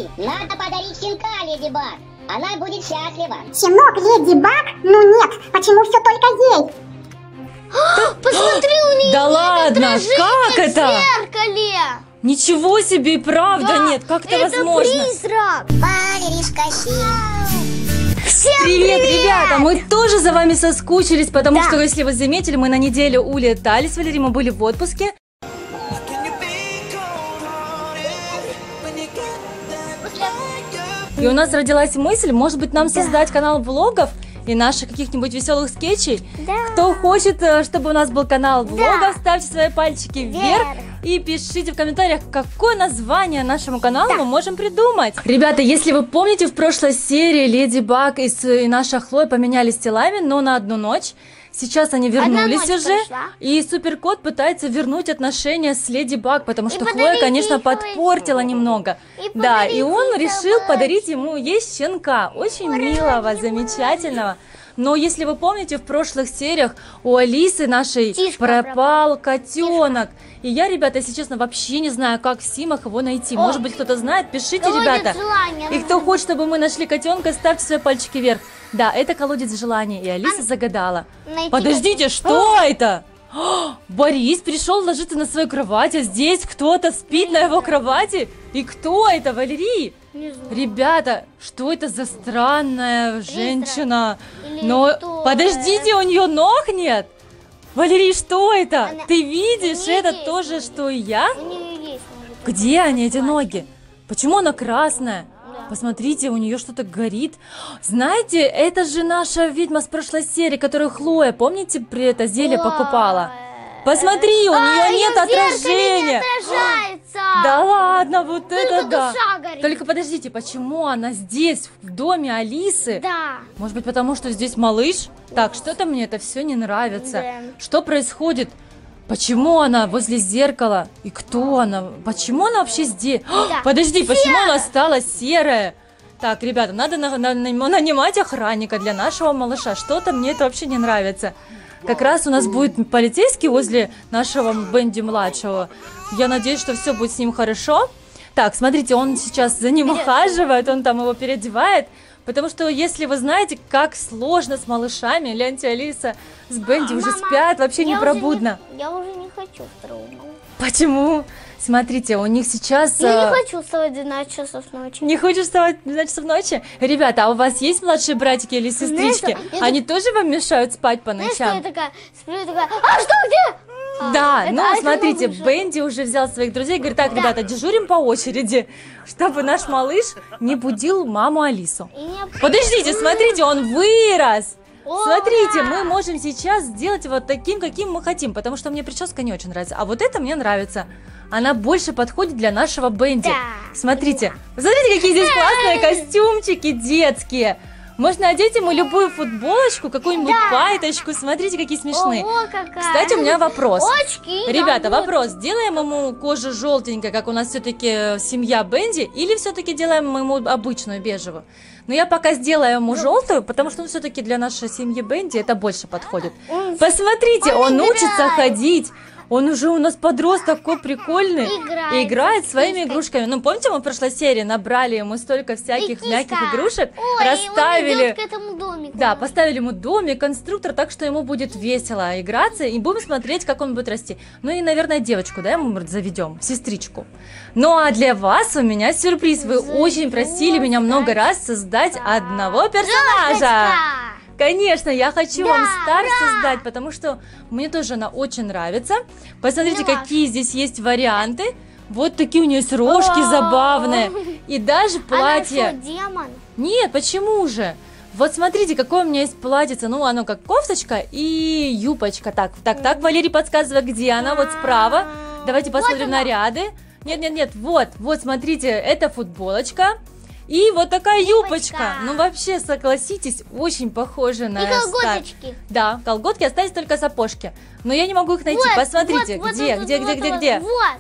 Подожди, надо подарить щенка, Леди Баг. Она будет счастлива. Щенок Леди Баг? Ну нет, почему все только ей? Посмотри, у нее Да ладно, как это? в зеркале. Ничего себе, и правда Да, нет, как это это возможно? призрак. Валеришка Привет, ребята! Мы тоже за вами соскучились, потому что, если вы заметили, мы на неделю улетали с Валерией, мы были в отпуске. И у нас родилась мысль, может быть, нам создать канал влогов и наших каких-нибудь веселых скетчей. Кто хочет, чтобы у нас был канал влогов, ставьте свои пальчики вверх и пишите в комментариях, какое название нашему каналу мы можем придумать. Ребята, если вы помните, в прошлой серии Леди Баг и наша Хлоя поменялись телами, но на одну ночь. Сейчас они вернулись уже, и Суперкот пытается вернуть отношения с Леди Баг, потому что Хлоя, конечно, подпортила немного. Да, и он решил подарить ему ей щенка, очень милого, замечательного. Но если вы помните, в прошлых сериях у Алисы нашей пропал котенок. И я, ребята, если честно, вообще не знаю, как в Симах его найти. Может быть, кто-то знает, пишите, ребята. И кто хочет, чтобы мы нашли котенка, ставьте свои пальчики вверх. Да, это колодец желаний, и Алиса загадала. Подождите, что это? Борис пришел ложиться на свою кровать, а здесь кто-то спит на его кровати. И кто это, Валерий? Ребята, что это за странная женщина? Но подождите, у нее ног нет? Валерий, что это? Ты видишь, это то же, что и я? Где они, эти ноги? Почему она красная? Посмотрите, у нее что-то горит. Знаете, это же наша ведьма с прошлой серии, которую Хлоя, помните, при это зелье покупала? Посмотри, у нее нет отражения. Да ладно, вот это да. Только подождите, почему она здесь, в доме Алисы? Да. Может быть, потому что здесь малыш? Так, что-то мне это все не нравится. Что происходит? Почему она возле зеркала? И кто она? Почему она вообще здесь? Подожди, почему она стала серая? Так, ребята, надо нанимать охранника для нашего малыша. Что-то мне это вообще не нравится. Как раз у нас будет полицейский возле нашего Бенди-младшего. Я надеюсь, что все будет с ним хорошо. Так, смотрите, он сейчас за ним ухаживает, он там его переодевает. Потому что, если вы знаете, как сложно с малышами, гляньте, Алиса с Бенди уже спят, вообще непробудно. Я уже не хочу второго. Почему? Смотрите, у них сейчас... Я не хочу вставать в 12 часов ночи. Не хочешь вставать в 12 часов ночи? Ребята, а у вас есть младшие братики или сестрички? Они тоже вам мешают спать по ночам? Знаешь, что я такая, сплю и такая, а что, где? Да, ну смотрите, Бенди уже взял своих друзей и говорит, так, ребята, дежурим по очереди, чтобы наш малыш не будил маму Алису. Подождите, смотрите, он вырос! Смотрите, мы можем сейчас сделать вот таким, каким мы хотим, потому что мне прическа не очень нравится, а вот это мне нравится. Она больше подходит для нашего Бенди. Смотрите, смотрите, какие здесь классные костюмчики детские. Можно одеть ему любую футболочку, какую-нибудь пайточку. Смотрите, какие смешные. Ого, какая. Кстати, у меня вопрос. Очки, ребята, вопрос. Делаем ему кожу желтенькой, как у нас все-таки семья Бенди, или все-таки делаем ему обычную бежевую? Но я пока сделаю ему желтую, потому что все-таки для нашей семьи Бенди это больше подходит. Посмотрите, он учится ходить. Он уже у нас подросток, такой прикольный. Играет своими игрушками. Ну, помните, мы в прошлой серии набрали ему столько всяких мягких игрушек, расставили. К этому домику. Да, поставили ему домик, конструктор, так что ему будет весело играться, и будем смотреть, как он будет расти. Ну и, наверное, девочку, да, ему заведем, сестричку. Ну а для вас у меня сюрприз. Вы очень просили меня много раз создать одного персонажа. Конечно, я хочу вам Стар создать, потому что мне тоже она очень нравится. Посмотрите, какие здесь есть варианты. Вот такие у нее есть рожки забавные. И даже платье. Она что, демон? Нет, почему же? Вот смотрите, какое у меня есть платьице. Ну, оно как кофточка и юбочка. Так, Валерий подсказывает, где она. Вот справа. Давайте посмотрим наряды. Нет, вот, смотрите, это футболочка. И вот такая юбочка. Ну, вообще, согласитесь, очень похожа на колготочки. Да, колготки, остались только сапожки. Но я не могу их найти. Посмотрите, где? Вот.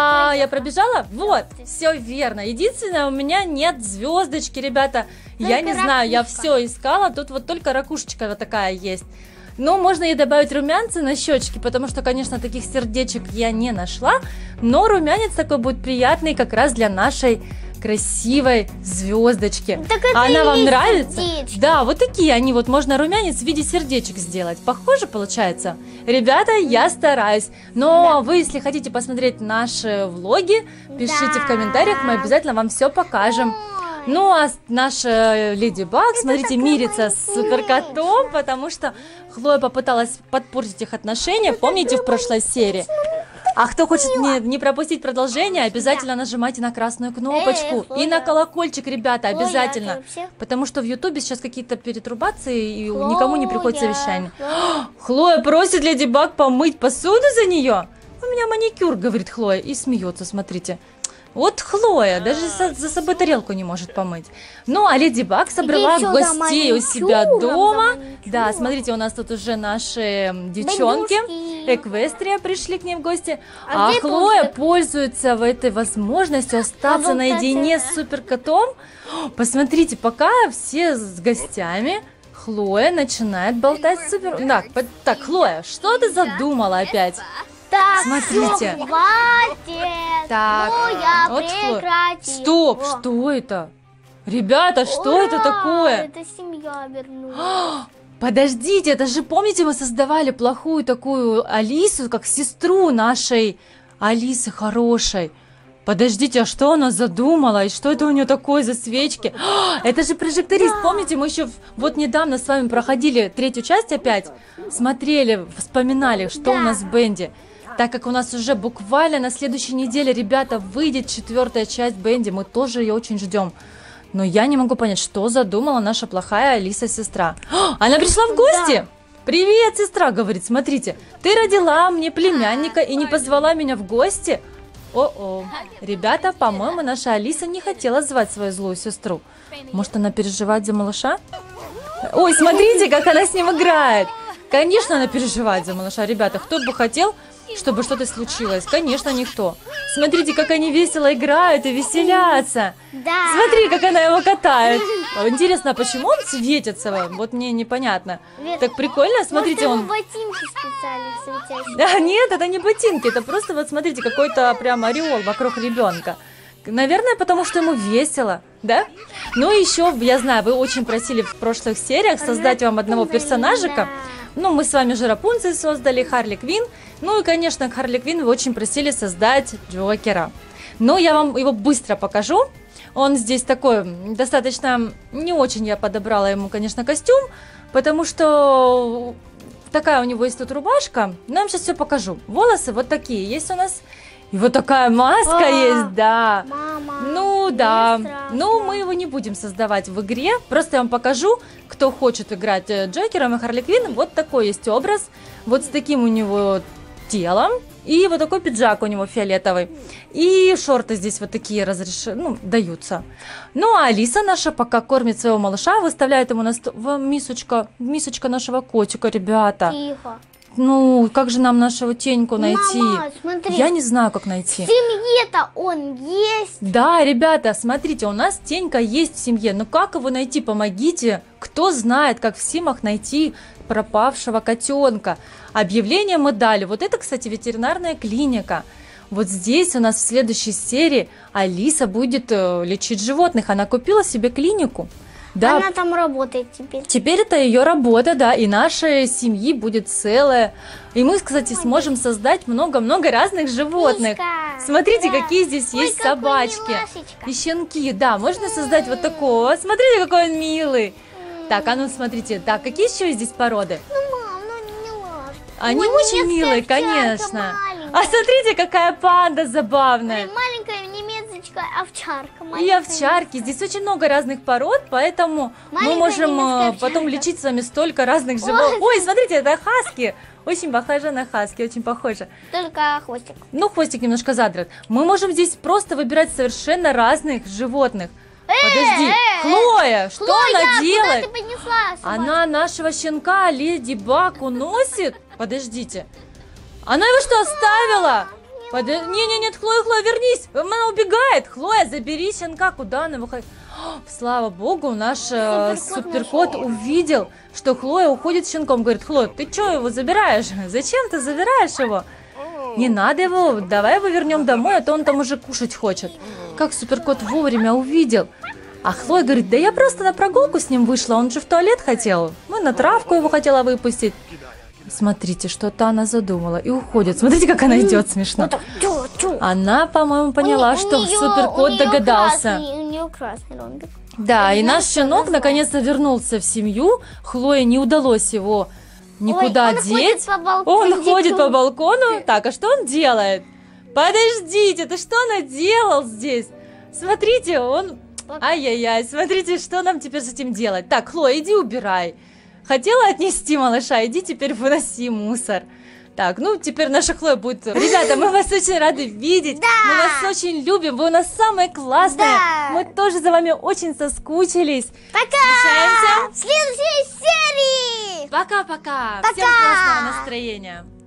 Я пробежала? Вот, все верно. Единственное, у меня нет звездочки, ребята. Я не знаю, я все искала. Тут вот только ракушечка вот такая есть. Но можно ей добавить румянцы на щечки, потому что, конечно, таких сердечек я не нашла. Но румянец такой будет приятный как раз для нашей красивой звездочки. Так это Она и вам есть нравится? сердечки. Да, вот такие они, вот можно румянец в виде сердечек сделать. Похоже получается? Ребята, я стараюсь. Но вы, если хотите посмотреть наши влоги, пишите в комментариях, мы обязательно вам все покажем. Ну, а наша Леди Баг, смотрите, мирится с суперкотом, потому что Хлоя попыталась подпортить их отношения, помните, в прошлой серии? А кто хочет не пропустить продолжение, обязательно нажимайте на красную кнопочку и на колокольчик, ребята, обязательно. Потому что в Ютубе сейчас какие-то перетрубации, и никому не приходит совещание. Хлоя просит Леди Баг помыть посуду за нее. У меня маникюр, говорит Хлоя, и смеется, смотрите. Вот Хлоя даже за собой тарелку не может помыть. Ну, а Леди Баг собрала гостей у себя дома. Да, смотрите, у нас тут уже наши девчонки. Эквестрия пришли к ней в гости. А Хлоя пользуется этой возможностью остаться наедине с суперкотом. Посмотрите, пока все с гостями, Хлоя начинает болтать с супер... Так, Хлоя, что ты задумала опять? Так, смотрите. всё, хватит. Так, Ну, я вот прекратила. Стоп, что это? Ребята, что это такое? Это семья вернулась. Подождите, это же, помните, мы создавали плохую такую Алису, как сестру нашей Алисы хорошей. Подождите, а что она задумала? И что это у нее такое за свечки? Это же прожекторист. Помните, мы еще вот недавно с вами проходили 3-ю часть опять. Смотрели, вспоминали, что у нас в Бенди. Так как у нас уже буквально на следующей неделе, ребята, выйдет 4-я часть Бенди. Мы тоже ее очень ждем. Но я не могу понять, что задумала наша плохая Алиса-сестра. Она пришла в гости? Привет, сестра, говорит, смотрите. Ты родила мне племянника и не позвала меня в гости? О-о. Ребята, по-моему, наша Алиса не хотела звать свою злую сестру. Может, она переживает за малыша? Ой, смотрите, как она с ним играет. Конечно, она переживает за малыша. Ребята, кто бы хотел, чтобы что-то случилось? Конечно, никто. Смотрите, как они весело играют и веселятся. Да. Смотри, как она его катает. Интересно, почему он светится? Вот мне непонятно. Так прикольно, смотрите, Может, он... ботинки специально светящие. Да, нет, это не ботинки, это просто вот смотрите, какой-то прям ореол вокруг ребенка. Наверное, потому что ему весело, да? Ну, еще, я знаю, вы очень просили в прошлых сериях создать вам одного персонажика. Ну, мы с вами же Рапунцель создали, Харли Квинн. Ну и, конечно, Харли Квинн вы очень просили создать Джокера. Но я вам его быстро покажу. Он здесь такой, достаточно, не очень я подобрала ему, конечно, костюм, потому что такая у него есть тут рубашка. Но я вам сейчас все покажу. Волосы вот такие есть у нас. И вот такая маска есть, да. Мама, Ну да. страшно. Ну, мы его не будем создавать в игре. Просто я вам покажу, кто хочет играть Джокером и Харли Квинн. Вот такой есть образ. Вот с таким у него телом. И вот такой пиджак у него фиолетовый. И шорты здесь вот такие даются. Ну, а Алиса наша пока кормит своего малыша, выставляет ему в мисочка нашего котика, ребята. Тихо. Ну, как же нам нашего Теньку найти? Мама, смотри. Я не знаю, как найти. В семье-то он есть. Да, ребята, смотрите, у нас Тенька есть в семье. Но как его найти? Помогите. Кто знает, как в Симах найти пропавшего котенка? Объявление мы дали. Вот это, кстати, ветеринарная клиника. Вот здесь у нас в следующей серии Алиса будет лечить животных. Она купила себе клинику. Да. Она там работает теперь. Теперь это ее работа, да, и нашей семьи будет целая. И мы, кстати, сможем создать много-много разных животных. Мишка, Смотрите, да. какие здесь Ой, есть какой собачки милашечка. и щенки. Да, можно создать вот такого. Смотрите, какой он милый. Так, а ну смотрите, так, какие еще здесь породы? Ну, мам, ну не милашка. Они Ой, очень немецкая милые, овчарка конечно. маленькая. А смотрите, какая панда забавная. Маленькая немецкая овчарка. И маленькая овчарки. Здесь очень много разных пород, поэтому мы Маленькая можем немецкая потом овчарка. лечить с вами столько разных животных. Ой, смотрите, это хаски. Очень похоже на хаски, очень похоже. Только хвостик. Ну, хвостик немножко задрот. Мы можем здесь просто выбирать совершенно разных животных. Подожди, Хлоя, что Хлоя, она делает? Куда ты понесла собаку? Она нашего щенка Леди Баг уносит? Подождите. Она его что, оставила? Не-не-нет, Хлоя, вернись. Она убегает. Хлоя, забери щенка. Куда она выходит? Слава богу, наш суперкот увидел, что Хлоя уходит с щенком. Говорит, Хлоя, ты что его забираешь? Зачем ты забираешь его? Не надо его, давай его вернем домой, а то он там уже кушать хочет. как суперкот вовремя увидел. А Хлоя говорит, да я просто на прогулку с ним вышла, он же в туалет хотел. Мы на травку его хотела выпустить. Смотрите, что-то она задумала и уходит. Смотрите, как она идет, смешно. Она, по-моему, поняла, что суперкот догадался. У нее красный ромбик. Да, и наш знаешь, щенок что наконец-то вернулся в семью. Хлое не удалось его никуда он деть. ходит по балкону. Он ходит по балкону. Так, а что он делает? Подождите, это что наделал здесь? Смотрите, он... Ай-яй-яй, смотрите, что нам теперь с этим делать. Так, Хлоя, иди убирай. Хотела отнести малыша, иди теперь выноси мусор. Так, ну теперь наша Хлоя будет... Ребята, мы вас очень рады видеть. Да. Мы вас очень любим, вы у нас самые классные. Да. Мы тоже за вами очень соскучились. Пока! Встречаемся. В следующей серии! Пока-пока. Пока. Всем классного настроения.